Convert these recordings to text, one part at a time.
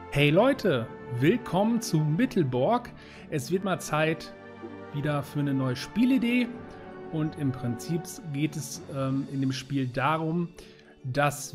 Hey Leute, willkommen zu Mittelborg. Es wird mal Zeit wieder für eine neue Spielidee und im Prinzip geht es in dem Spiel darum, dass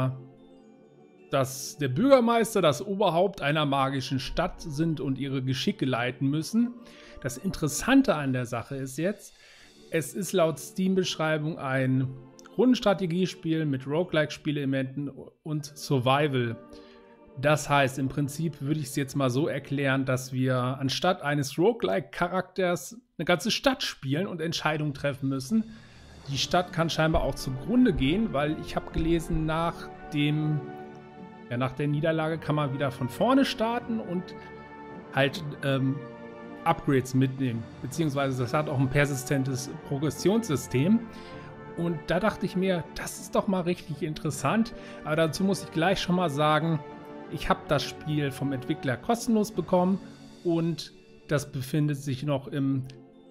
der Bürgermeister das Oberhaupt einer magischen Stadt sind und ihre Geschicke leiten müssen. Das Interessante an der Sache ist jetzt, es ist laut Steam-Beschreibung ein Rundenstrategiespiel mit Roguelike-Spielelementen und Survival. Das heißt, im Prinzip würde ich es jetzt mal so erklären, dass wir anstatt eines Roguelike-Charakters eine ganze Stadt spielen und Entscheidungen treffen müssen. Die Stadt kann scheinbar auch zugrunde gehen, weil ich habe gelesen, nach der Niederlage kann man wieder von vorne starten und halt Upgrades mitnehmen. Beziehungsweise das hat auch ein persistentes Progressionssystem. Und da dachte ich mir, das ist doch mal richtig interessant. Aber dazu muss ich gleich schon mal sagen, ich habe das Spiel vom Entwickler kostenlos bekommen und das befindet sich noch im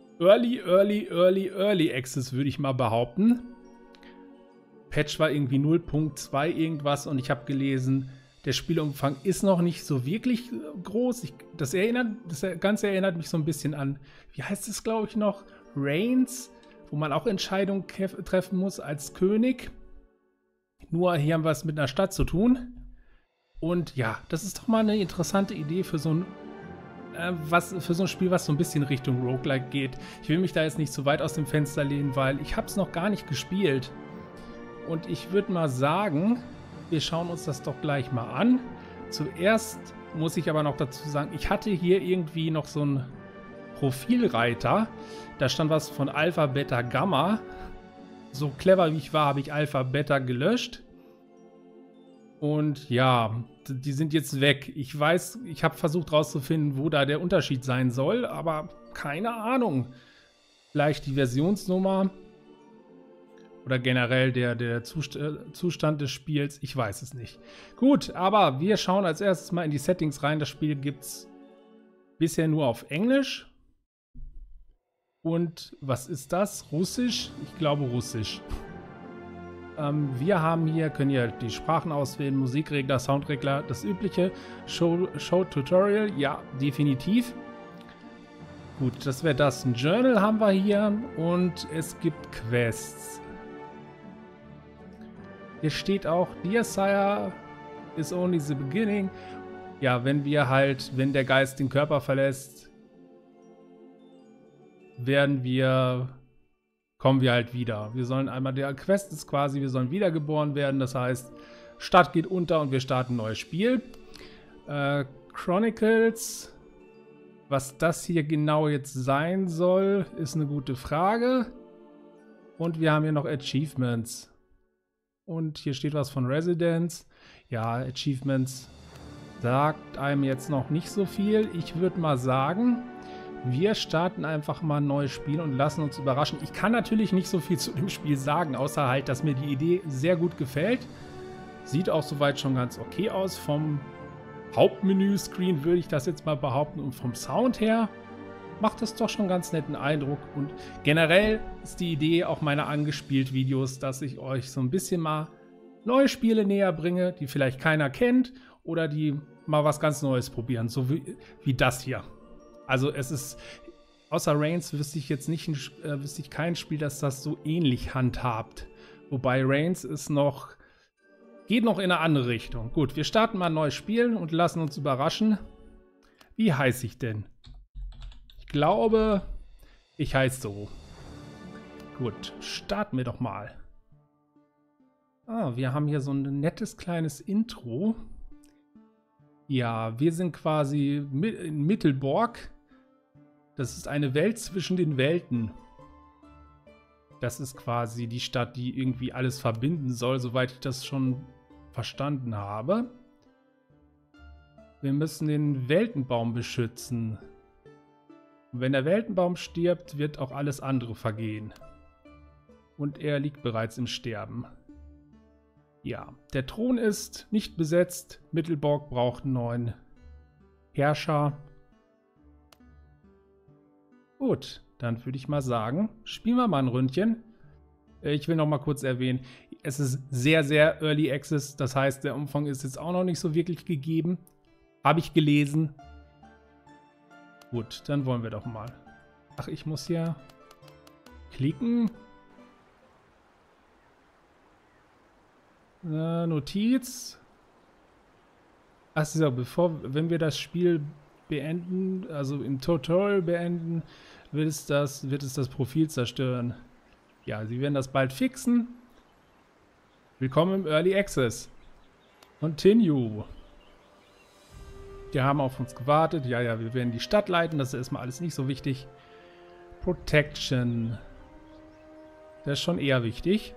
Early Access, würde ich mal behaupten. Patch war irgendwie 0.2 irgendwas und ich habe gelesen, der Spielumfang ist noch nicht so wirklich groß. Das Ganze erinnert mich so ein bisschen an, wie heißt es, glaube ich, noch? Reigns, wo man auch Entscheidungen treffen muss als König. Nur hier haben wir es mit einer Stadt zu tun. Und ja, das ist doch mal eine interessante Idee für so ein Spiel, was so ein bisschen Richtung Roguelike geht. Ich will mich da jetzt nicht so weit aus dem Fenster lehnen, weil ich habe es noch gar nicht gespielt. Und ich würde mal sagen, wir schauen uns das doch gleich mal an. Zuerst muss ich aber noch dazu sagen, ich hatte hier irgendwie noch so einen Profilreiter. Da stand was von Alpha, Beta, Gamma. So clever wie ich war, habe ich Alpha, Beta gelöscht. Und ja, die sind jetzt weg. Ich weiß, ich habe versucht rauszufinden, wo da der Unterschied sein soll, aber keine Ahnung. Vielleicht die Versionsnummer oder generell der Zustand des Spiels. Ich weiß es nicht. Gut, aber wir schauen als erstes mal in die Settings rein. Das Spiel gibt es bisher nur auf Englisch. Und was ist das? Russisch? Ich glaube Russisch. Wir haben hier, können hier die Sprachen auswählen, Musikregler, Soundregler, das übliche. Show-Tutorial, ja, definitiv. Gut, das wäre das. Ein Journal haben wir hier und es gibt Quests. Hier steht auch, Dear Sire is only the beginning. Ja, wenn der Geist den Körper verlässt, kommen wir halt wieder. Wir sollen einmal, der Quest ist quasi, wir sollen wiedergeboren werden. Das heißt, Stadt geht unter und wir starten ein neues Spiel. Chronicles, was das hier genau jetzt sein soll, ist eine gute Frage. Und wir haben hier noch Achievements. Und hier steht was von Residence. Ja, Achievements sagt einem jetzt noch nicht so viel. Ich würde mal sagen, wir starten einfach mal ein neues Spiel und lassen uns überraschen. Ich kann natürlich nicht so viel zu dem Spiel sagen, außer halt, dass mir die Idee sehr gut gefällt. Sieht auch soweit schon ganz okay aus. Vom Hauptmenü-Screen würde ich das jetzt mal behaupten. Und vom Sound her macht das doch schon ganz netten Eindruck. Und generell ist die Idee auch meiner Angespielt-Videos, dass ich euch so ein bisschen mal neue Spiele näher bringe, die vielleicht keiner kennt oder die mal was ganz Neues probieren. So wie das hier. Also es ist, außer Reigns wüsste ich kein Spiel, das das so ähnlich handhabt. Wobei Reigns geht noch in eine andere Richtung. Gut, wir starten mal ein neues Spiel und lassen uns überraschen. Wie heiße ich denn? Ich glaube, ich heiße so. Gut, starten wir doch mal. Wir haben hier so ein nettes kleines Intro. Ja, wir sind quasi in Mittelborg. Das ist eine Welt zwischen den Welten. Das ist quasi die Stadt, die irgendwie alles verbinden soll, soweit ich das schon verstanden habe. Wir müssen den Weltenbaum beschützen. Und wenn der Weltenbaum stirbt, wird auch alles andere vergehen. Und er liegt bereits im Sterben. Ja, der Thron ist nicht besetzt. Mittelborg braucht einen neuen Herrscher. Gut, dann würde ich mal sagen, spielen wir mal ein Ründchen. Ich will noch mal kurz erwähnen, es ist sehr, sehr Early Access. Das heißt, der Umfang ist jetzt auch noch nicht so wirklich gegeben. Habe ich gelesen. Gut, dann wollen wir doch mal. Ach, ich muss hier klicken. Notiz. Achso, wenn wir das Spiel beenden, also im Tutorial beenden, wird es das Profil zerstören. Ja, sie werden das bald fixen. Willkommen im Early Access. Continue. Die haben auf uns gewartet. Ja, ja, wir werden die Stadt leiten. Das ist erstmal alles nicht so wichtig. Protection. Das ist schon eher wichtig.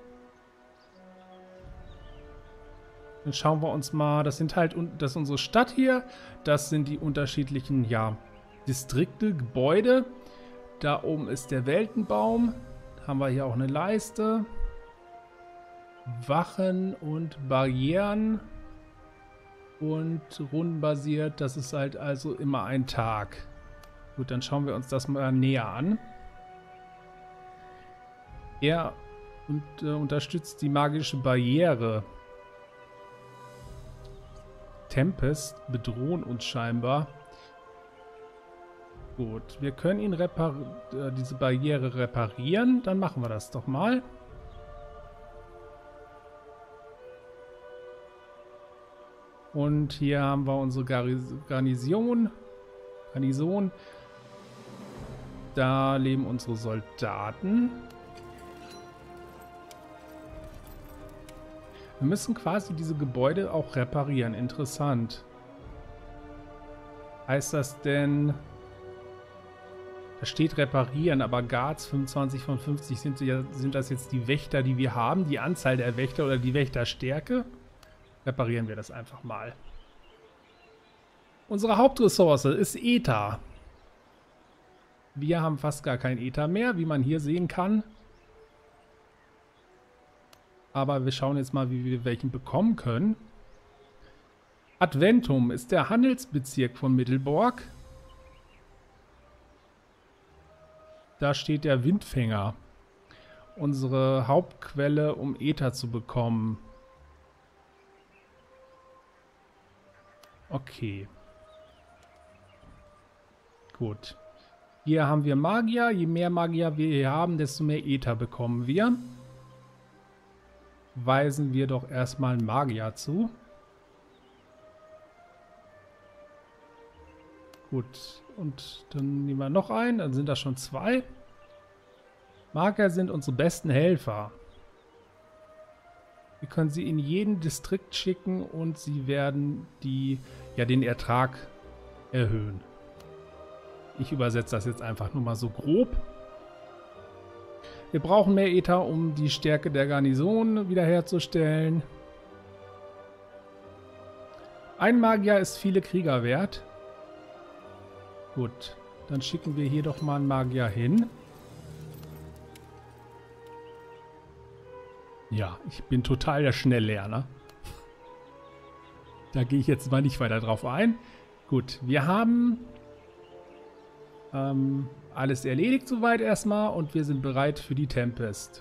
Dann schauen wir uns mal, das ist unsere Stadt hier. Das sind die unterschiedlichen, ja, Distrikte, Gebäude. Da oben ist der Weltenbaum. Da haben wir hier auch eine Leiste. Wachen und Barrieren. Und rundenbasiert, das ist halt also immer ein Tag. Gut, dann schauen wir uns das mal näher an. Er unterstützt die magische Barriere. Tempest bedrohen uns scheinbar. Gut, wir können ihn diese Barriere reparieren. Dann machen wir das doch mal. Und hier haben wir unsere Garnison. Da leben unsere Soldaten. Wir müssen quasi diese Gebäude auch reparieren. Interessant. Heißt das denn... Da steht reparieren, aber Guards 25 von 50 sind das jetzt die Wächter, die wir haben? Die Anzahl der Wächter oder die Wächterstärke? Reparieren wir das einfach mal. Unsere Hauptressource ist Ether. Wir haben fast gar kein Ether mehr, wie man hier sehen kann. Aber wir schauen jetzt mal, wie wir welchen bekommen können. Adventum ist der Handelsbezirk von Middelburg. Da steht der Windfänger. Unsere Hauptquelle, um Ether zu bekommen. Okay. Gut. Hier haben wir Magier. Je mehr Magier wir hier haben, desto mehr Ether bekommen wir. Weisen wir doch erstmal Magier zu. Gut. Und dann nehmen wir noch einen. Dann sind das schon 2. Magier sind unsere besten Helfer. Wir können sie in jeden Distrikt schicken und sie werden den Ertrag erhöhen. Ich übersetze das jetzt einfach nur mal so grob. Wir brauchen mehr Ether, um die Stärke der Garnison wiederherzustellen. Ein Magier ist viele Krieger wert. Gut, dann schicken wir hier doch mal einen Magier hin. Ja, ich bin total der Schnelllerner. Da gehe ich jetzt mal nicht weiter drauf ein. Gut, wir haben alles erledigt soweit erstmal und wir sind bereit für die Tempest.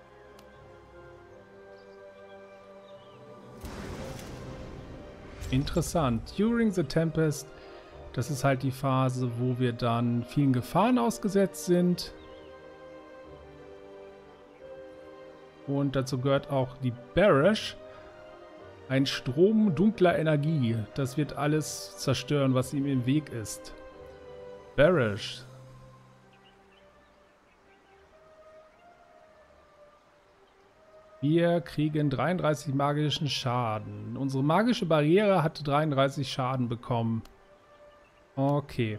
Interessant. During the Tempest, das ist halt die Phase, wo wir dann vielen Gefahren ausgesetzt sind. Und dazu gehört auch die Barrage. Ein Strom dunkler Energie. Das wird alles zerstören, was ihm im Weg ist. Barrage. Wir kriegen 33 magischen Schaden. Unsere magische Barriere hat 33 Schaden bekommen. Okay.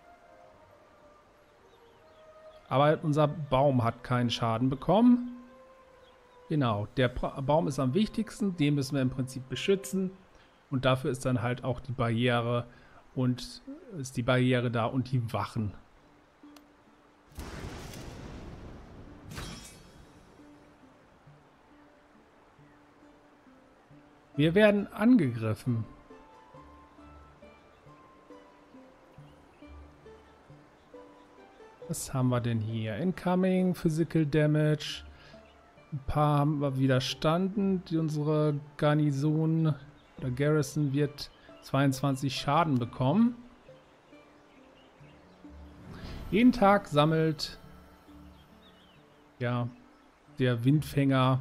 Aber unser Baum hat keinen Schaden bekommen. Genau, der Baum ist am wichtigsten. Den müssen wir im Prinzip beschützen. Und dafür ist dann halt auch die Barriere da und die Wachen. Wir werden angegriffen. Was haben wir denn hier? Incoming, Physical Damage. Ein paar haben wir widerstanden. Unsere Garnison oder Garrison wird 22 Schaden bekommen. Jeden Tag sammelt ja der Windfänger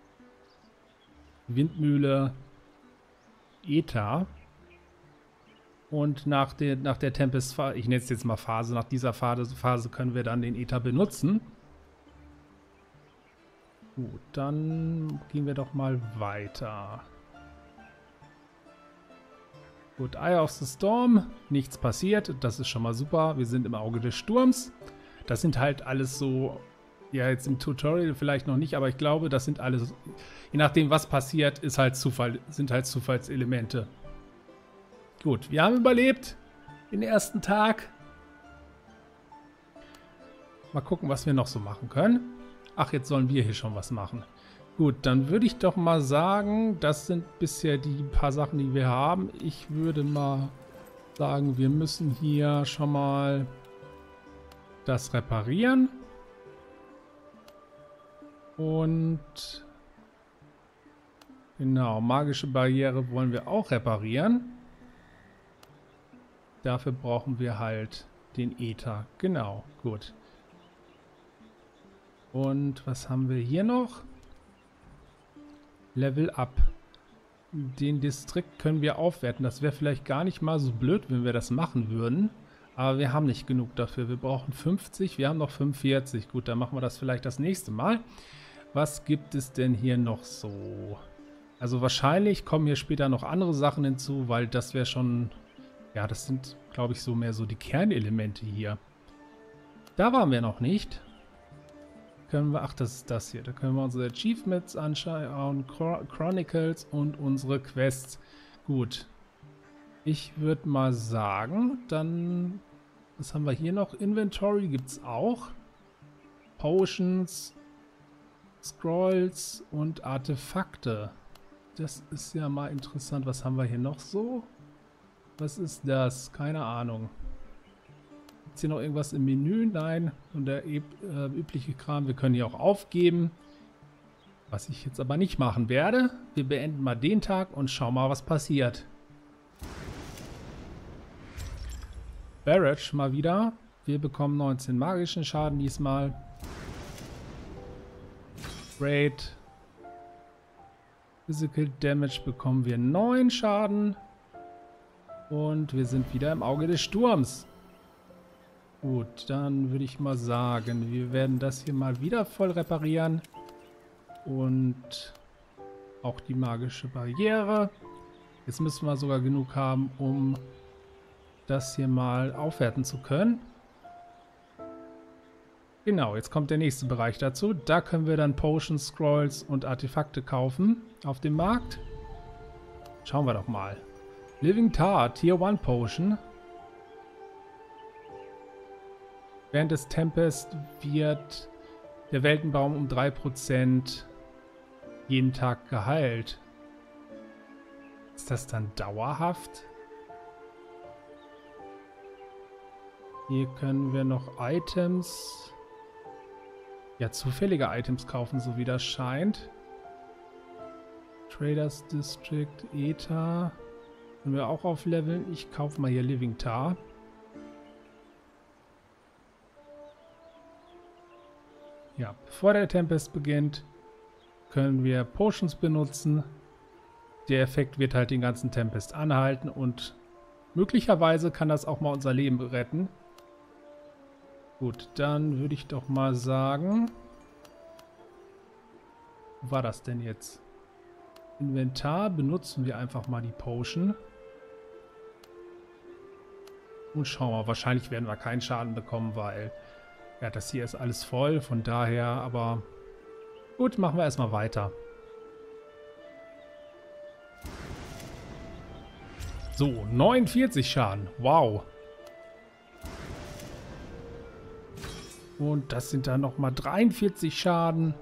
Windmühle Ether. Und nach der Tempest-Phase, ich nenne es jetzt mal Phase, nach dieser Phase können wir dann den Ether benutzen. Gut, dann gehen wir doch mal weiter. Gut, Eye of the Storm, nichts passiert, das ist schon mal super. Wir sind im Auge des Sturms. Das sind halt alles so, ja jetzt im Tutorial vielleicht noch nicht, aber ich glaube, das sind alles, je nachdem was passiert, ist halt Zufall, sind halt Zufallselemente. Gut, wir haben überlebt den ersten Tag. Mal gucken, was wir noch so machen können. Ach, jetzt sollen wir hier schon was machen. Gut, dann würde ich doch mal sagen, das sind bisher die paar Sachen, die wir haben. Ich würde mal sagen, wir müssen hier schon mal das reparieren. Und genau, magische Barriere wollen wir auch reparieren. Dafür brauchen wir halt den Ether. Genau, gut. Und was haben wir hier noch? Level Up. Den Distrikt können wir aufwerten. Das wäre vielleicht gar nicht mal so blöd, wenn wir das machen würden. Aber wir haben nicht genug dafür. Wir brauchen 50, wir haben noch 45. Gut, dann machen wir das vielleicht das nächste Mal. Was gibt es denn hier noch so? Also wahrscheinlich kommen hier später noch andere Sachen hinzu, weil das wäre schon... Ja, das sind, glaube ich, so mehr so die Kernelemente hier. Da waren wir noch nicht. Können wir, ach, das ist das hier. Da können wir unsere Achievements anschauen, Chronicles und unsere Quests. Gut. Ich würde mal sagen, dann, was haben wir hier noch? Inventory gibt es auch. Potions, Scrolls und Artefakte. Das ist ja mal interessant. Was haben wir hier noch so? Was ist das? Keine Ahnung. Gibt es hier noch irgendwas im Menü? Nein. Und der übliche Kram. Wir können hier auch aufgeben. Was ich jetzt aber nicht machen werde. Wir beenden mal den Tag und schauen mal, was passiert. Barrage mal wieder. Wir bekommen 19 magischen Schaden diesmal. Raid. Physical Damage bekommen wir 9 Schaden. Und wir sind wieder im Auge des Sturms. Gut, dann würde ich mal sagen, wir werden das hier mal wieder voll reparieren. Und auch die magische Barriere. Jetzt müssen wir sogar genug haben, um das hier mal aufwerten zu können. Genau, jetzt kommt der nächste Bereich dazu. Da können wir dann Potions, Scrolls und Artefakte kaufen auf dem Markt. Schauen wir doch mal. Living Tar, Tier 1 Potion. Während des Tempest wird der Weltenbaum um 3% jeden Tag geheilt. Ist das dann dauerhaft? Hier können wir noch Items, ja, zufällige Items kaufen, so wie das scheint. Traders District, Ether. Können wir auch aufleveln. Ich kaufe mal hier Living Tar. Ja, bevor der Tempest beginnt, können wir Potions benutzen. Der Effekt wird halt den ganzen Tempest anhalten und möglicherweise kann das auch mal unser Leben retten. Gut, dann würde ich doch mal sagen... Wo war das denn jetzt? Inventar, benutzen wir einfach mal die Potion. Und schauen wir, wahrscheinlich werden wir keinen Schaden bekommen, weil ja, das hier ist alles voll, von daher, aber gut, machen wir erstmal weiter. So, 49 Schaden, wow. Und das sind dann nochmal 43 Schaden.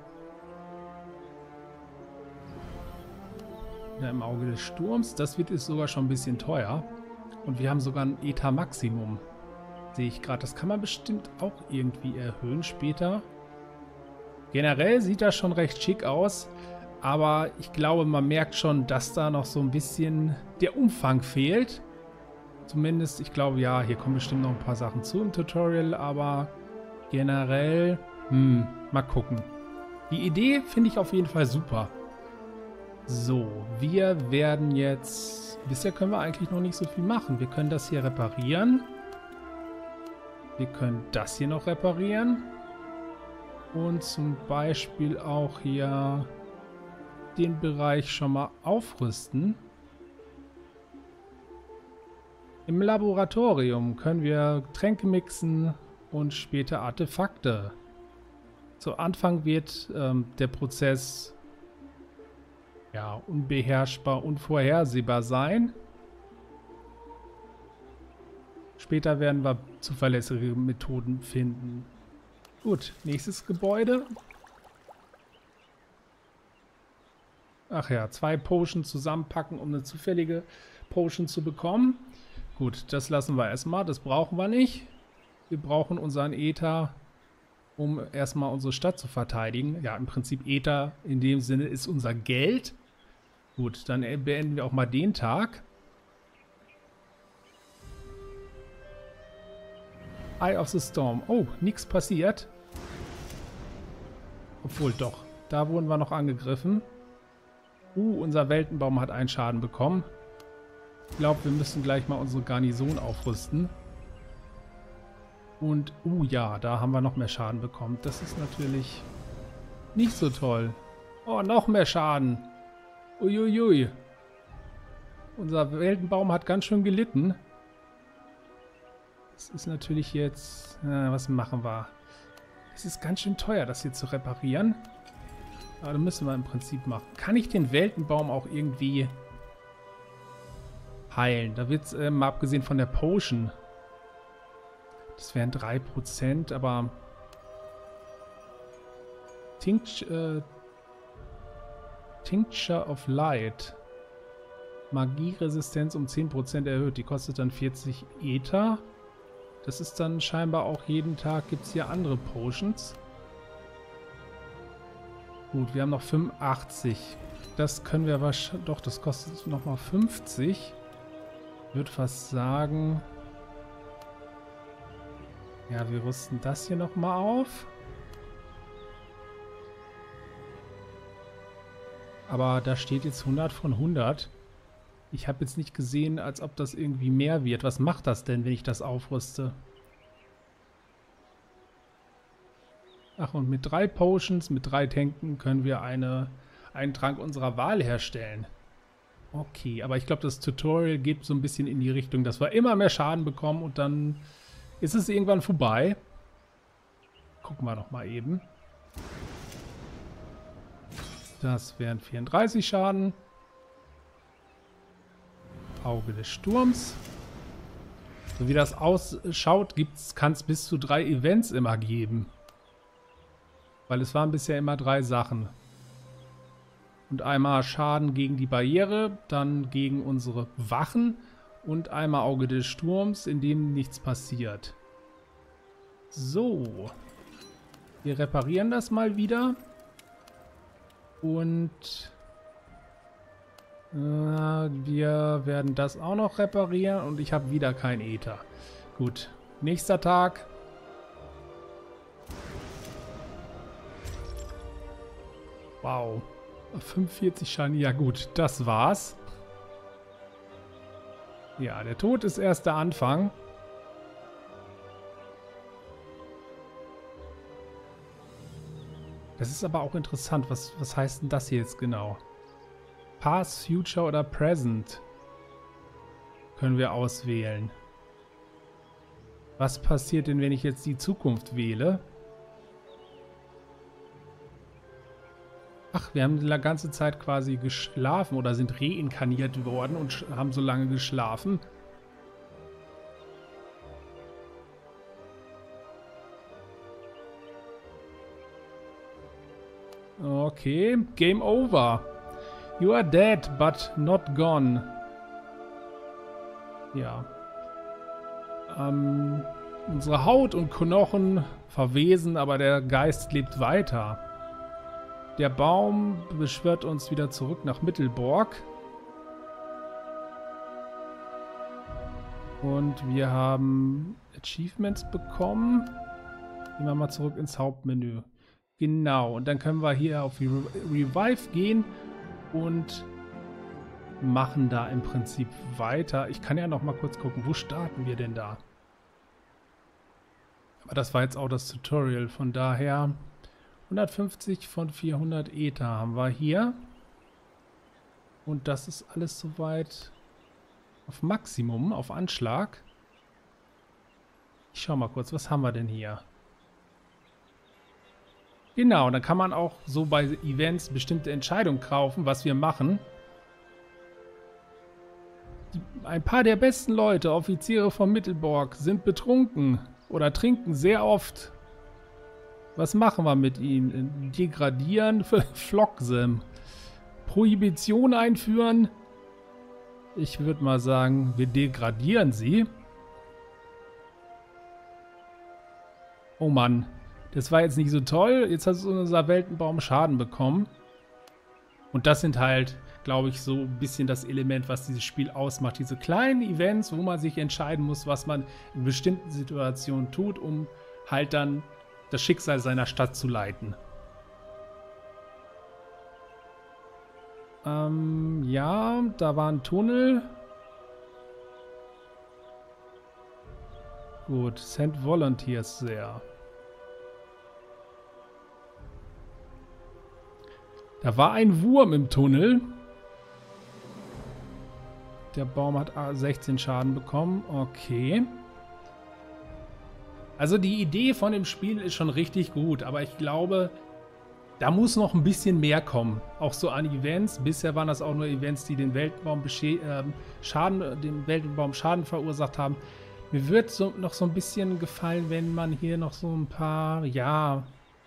Ja, im Auge des Sturms, das wird ist sogar schon ein bisschen teuer. Und wir haben sogar ein Ether-Maximum. Sehe ich gerade. Das kann man bestimmt auch irgendwie erhöhen später. Generell sieht das schon recht schick aus. Aber ich glaube, man merkt schon, dass da noch so ein bisschen der Umfang fehlt. Zumindest, ich glaube, ja, hier kommen bestimmt noch ein paar Sachen zu im Tutorial, aber generell, mal gucken. Die Idee finde ich auf jeden Fall super. So, wir werden jetzt... Bisher können wir eigentlich noch nicht so viel machen. Wir können das hier reparieren. Wir können das hier noch reparieren. Und zum Beispiel auch hier den Bereich schon mal aufrüsten. Im Laboratorium können wir Tränke mixen und später Artefakte. Zu Anfang wird der Prozess ja unbeherrschbar, unvorhersehbar sein. Später werden wir zuverlässige Methoden finden. Gut, nächstes Gebäude. Ach ja, 2 Potions zusammenpacken, um eine zufällige Potion zu bekommen. Gut, das lassen wir erstmal. Das brauchen wir nicht. Wir brauchen unseren Äther, um erstmal unsere Stadt zu verteidigen. Ja, im Prinzip Äther in dem Sinne ist unser Geld. Gut, dann beenden wir auch mal den Tag. Eye of the Storm. Oh, nichts passiert. Obwohl doch, da wurden wir noch angegriffen. Unser Weltenbaum hat einen Schaden bekommen. Ich glaube, wir müssen gleich mal unsere Garnison aufrüsten. Und, ja, da haben wir noch mehr Schaden bekommen. Das ist natürlich nicht so toll. Oh, noch mehr Schaden. Uiuiui. Unser Weltenbaum hat ganz schön gelitten. Das ist natürlich jetzt... was machen wir? Es ist ganz schön teuer, das hier zu reparieren. Aber das müssen wir im Prinzip machen. Kann ich den Weltenbaum auch irgendwie heilen? Da wird es, mal abgesehen von der Potion. Das wären 3%, aber... Tincture of Light. Magieresistenz um 10% erhöht. Die kostet dann 40 Ether. Das ist dann scheinbar auch jeden Tag gibt es hier andere Potions. Gut, wir haben noch 85. Das können wir wahrscheinlich... Doch, das kostet nochmal 50. Ich würde fast sagen... Ja, wir rüsten das hier nochmal auf. Aber da steht jetzt 100 von 100. Ich habe jetzt nicht gesehen, als ob das irgendwie mehr wird. Was macht das denn, wenn ich das aufrüste? Ach, und mit 3 Potions, mit 3 Tanken können wir einen Trank unserer Wahl herstellen. Okay, aber ich glaube, das Tutorial geht so ein bisschen in die Richtung, dass wir immer mehr Schaden bekommen und dann ist es irgendwann vorbei. Gucken wir doch mal eben. Das wären 34 Schaden. Auge des Sturms. So wie das ausschaut, kann es bis zu 3 Events immer geben. Weil es waren bisher immer 3 Sachen. Und einmal Schaden gegen die Barriere, dann gegen unsere Wachen und einmal Auge des Sturms, in dem nichts passiert. So. Wir reparieren das mal wieder. Und wir werden das auch noch reparieren und ich habe wieder kein Äther. Gut, nächster Tag. Wow, 45 Schaden. Ja gut, das war's. Ja, der Tod ist erst der Anfang. Das ist aber auch interessant. Was heißt denn das hier jetzt genau? Past, Future oder Present können wir auswählen. Was passiert denn, wenn ich jetzt die Zukunft wähle? Ach, wir haben die ganze Zeit quasi geschlafen oder sind reinkarniert worden und haben so lange geschlafen. Okay, Game Over. You are dead, but not gone. Ja. Unsere Haut und Knochen verwesen, aber der Geist lebt weiter. Der Baum beschwört uns wieder zurück nach Mittelborg. Und wir haben Achievements bekommen. Gehen wir mal zurück ins Hauptmenü. Genau, und dann können wir hier auf Revive gehen und machen da im Prinzip weiter. Ich kann ja noch mal kurz gucken, wo starten wir denn da? Aber das war jetzt auch das Tutorial, von daher 150 von 400 Ether haben wir hier. Und das ist alles soweit auf Maximum, auf Anschlag. Ich schau mal kurz, was haben wir denn hier? Genau, dann kann man auch so bei Events bestimmte Entscheidungen kaufen, was wir machen. Ein paar der besten Leute, Offiziere von Mittelborg, sind betrunken oder trinken sehr oft. Was machen wir mit ihnen? Degradieren? Flocksem. Prohibition einführen? Ich würde mal sagen, wir degradieren sie. Oh Mann, das war jetzt nicht so toll. Jetzt hat unser Weltenbaum Schaden bekommen. Und das sind halt, glaube ich, so ein bisschen das Element, was dieses Spiel ausmacht. Diese kleinen Events, wo man sich entscheiden muss, was man in bestimmten Situationen tut, um halt dann das Schicksal seiner Stadt zu leiten. Ja, da war ein Tunnel. Gut, Send Volunteers sehr. Da war ein Wurm im Tunnel. Der Baum hat 16 Schaden bekommen. Okay. Also die Idee von dem Spiel ist schon richtig gut, aber ich glaube, da muss noch ein bisschen mehr kommen. Auch so an Events. Bisher waren das auch nur Events, die den Weltenbaum Schaden verursacht haben. Mir wird noch so ein bisschen gefallen, wenn man hier noch so ein paar, ja,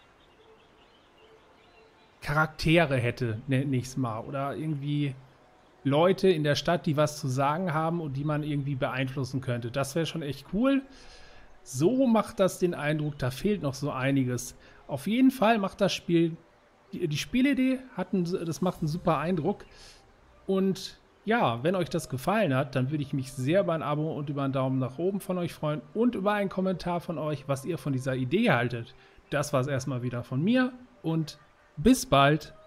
Charaktere hätte, nenne ich es mal. Oder irgendwie Leute in der Stadt, die was zu sagen haben und die man irgendwie beeinflussen könnte. Das wäre schon echt cool. So macht das den Eindruck, da fehlt noch so einiges. Auf jeden Fall macht das Spiel, die Spielidee das macht einen super Eindruck. Und ja, wenn euch das gefallen hat, dann würde ich mich sehr über ein Abo und über einen Daumen nach oben von euch freuen und über einen Kommentar von euch, was ihr von dieser Idee haltet. Das war es erstmal wieder von mir und bis bald.